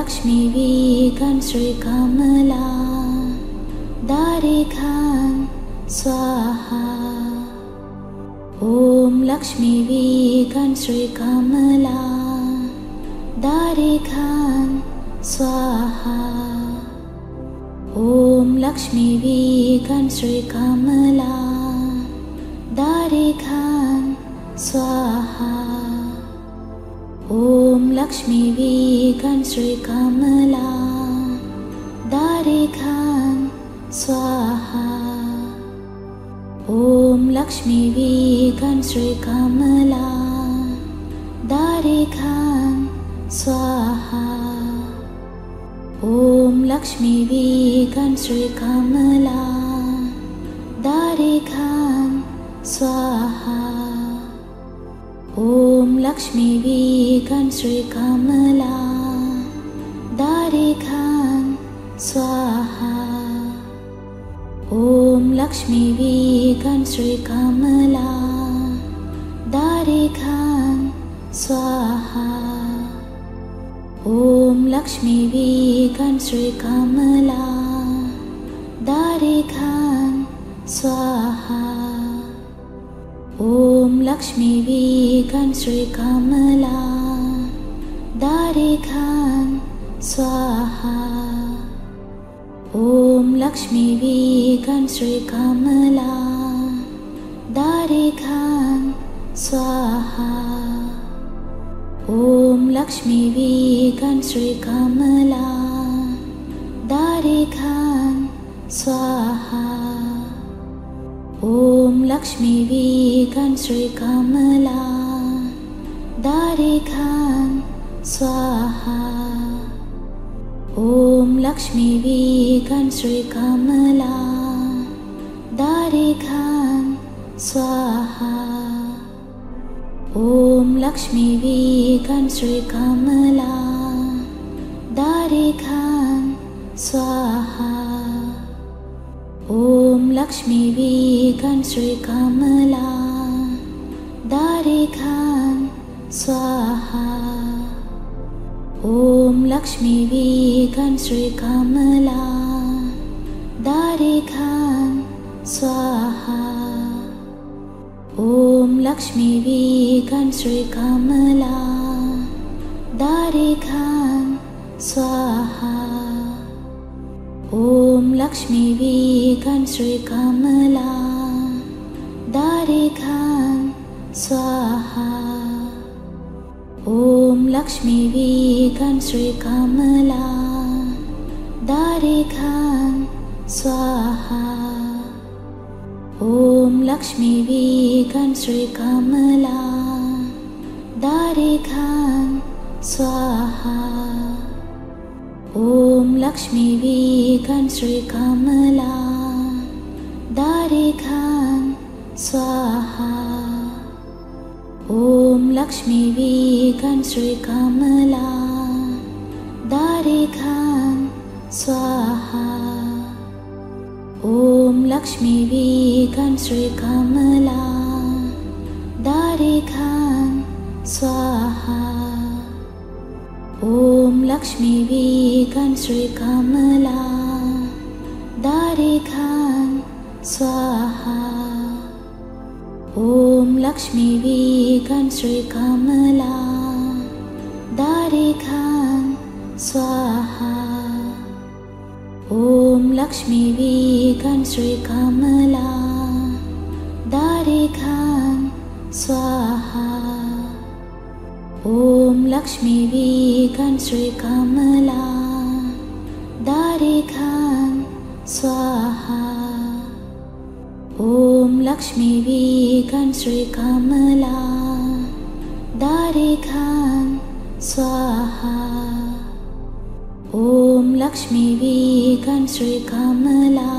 Lakshmi Vegan Sri Kamala Darikan Swaha. Om Lakshmi Vegan Sri Kamala Darikan Swaha. Om Lakshmi Vegan Sri Kamala Darikan Swaha. Om Lakshmi Vegan Sri Kamala Darikan Swaha. Om Lakshmi Vegan Sri Kamala Darikan Swaha. Om Lakshmi Vegan Sri Kamala Darikan Swaha. Om Lakshmi Vegan Sri Kamala Darikan Swaha. Om Lakshmi Vegan Sri Kamala Darikan Swaha. Om Lakshmi Vegan Sri Kamala Darikan Swaha. Om Lakshmi Vegan Sri Kamala Darikan Swaha. Om Lakshmi Vegan Sri Kamala Darikan Swaha. Om Lakshmi Vegan Sri Kamala Darikan Swaha. Om Lakshmi Vegan Sri Kamala Darikan Swaha. Om Lakshmi Vegan Sri Kamala Darikan Swaha. Om Lakshmi Vegan Sri Kamala Darikan Swaha. Om Lakshmi Vegan Sri Kamala Darikan Swaha. Om Lakshmi Vegan Sri Kamala Darikan Swaha. Om Lakshmi Vegan Sri Kamala Darikan Swaha. Om Lakshmi Vegan Sri Kamala Darikan Swaha. Om Lakshmi Vegan Sri Kamala Darikan Swaha. Om Lakshmi Vegan Sri Kamala Darikan Swaha. Om Lakshmi Vegan Sri Kamala Darikan Swaha. Om Lakshmi Vegan Sri Kamala Darikan Swaha. Om Lakshmi Vegan Sri Kamala Darikan Swaha. Om Lakshmi Vegan Sri Kamala Darikan Swaha. Om Lakshmi Vegan Sri Kamala Darikan Swaha. Om Lakshmi Vegan Sri Kamala Darikan Swaha. Om Lakshmi Vegan Sri Kamala Darikan Swaha. Om Lakshmi Vegan Sri Kamala Darikan Swaha. Om Lakshmi Vegan Sri Kamala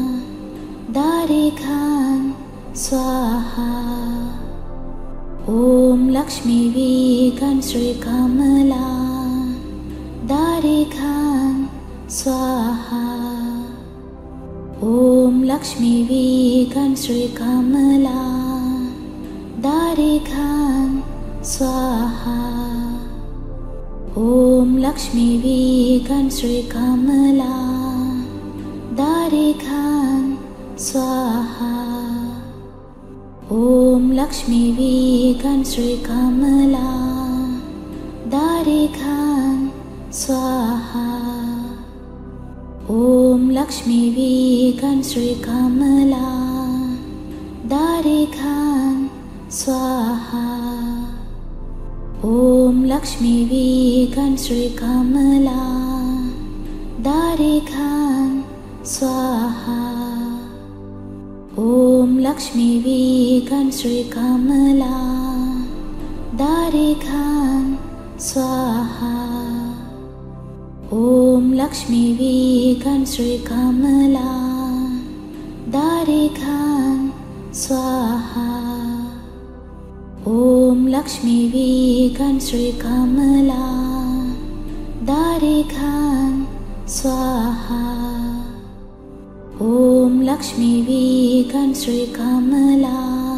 Darikan Swaha. Om Lakshmi Vegan Sri Kamala Darikan Swaha. Om Lakshmi Vegan Sri Kamala Darikan Swaha. Om Lakshmi Vegan Sri Kamala Darikan Swaha Om Lakshmi Vegan Sri Kamala Darikan Swaha Om Lakshmi Vegan Sri Kamala Darikan Swaha Om Lakshmi Vegan Sri Kamala Darikan Swaha Om Lakshmi Vegan Sri Kamala Darikan Swaha Om Lakshmi Vegan Sri Kamala Darikan Swaha Om Lakshmi Vegan Sri Kamala Darikan Swaha Om Lakshmi Vegan Sri Kamala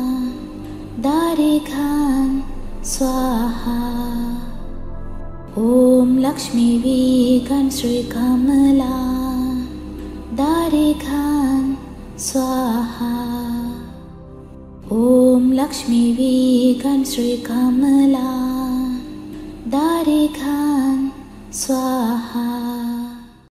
Darikan Swaha Om Lakshmi Vegan Sri Kamala Darikan Swaha Om Lakshmi Vegan Sri Kamala Darikan Swaha